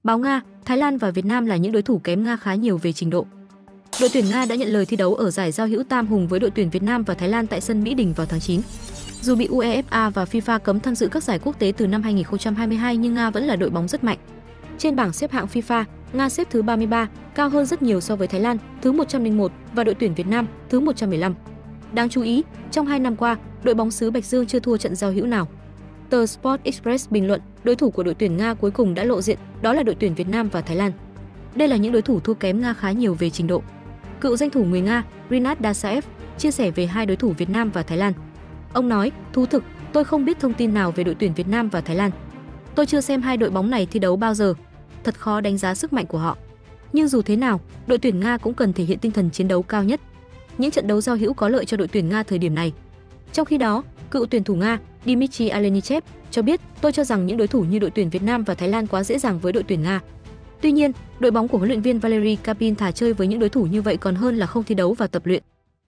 Báo Nga, Thái Lan và Việt Nam là những đối thủ kém Nga khá nhiều về trình độ. Đội tuyển Nga đã nhận lời thi đấu ở giải giao hữu tam hùng với đội tuyển Việt Nam và Thái Lan tại sân Mỹ Đình vào tháng 9. Dù bị UEFA và FIFA cấm tham dự các giải quốc tế từ năm 2022 nhưng Nga vẫn là đội bóng rất mạnh. Trên bảng xếp hạng FIFA, Nga xếp thứ 33, cao hơn rất nhiều so với Thái Lan, thứ 101 và đội tuyển Việt Nam, thứ 115. Đáng chú ý, trong 2 năm qua, đội bóng xứ Bạch Dương chưa thua trận giao hữu nào. Tờ Sport Express bình luận, đối thủ của đội tuyển Nga cuối cùng đã lộ diện, đó là đội tuyển Việt Nam và Thái Lan. Đây là những đối thủ thua kém Nga khá nhiều về trình độ. Cựu danh thủ người Nga, Rinat Dasaev, chia sẻ về hai đối thủ Việt Nam và Thái Lan. Ông nói, thú thực, tôi không biết thông tin nào về đội tuyển Việt Nam và Thái Lan. Tôi chưa xem hai đội bóng này thi đấu bao giờ. Thật khó đánh giá sức mạnh của họ. Nhưng dù thế nào, đội tuyển Nga cũng cần thể hiện tinh thần chiến đấu cao nhất. Những trận đấu giao hữu có lợi cho đội tuyển Nga thời điểm này. Trong khi đó, cựu tuyển thủ Nga, Dmitry Alenichev, cho biết, tôi cho rằng những đối thủ như đội tuyển Việt Nam và Thái Lan quá dễ dàng với đội tuyển Nga. Tuy nhiên, đội bóng của huấn luyện viên Valery Karpin thà chơi với những đối thủ như vậy còn hơn là không thi đấu và tập luyện.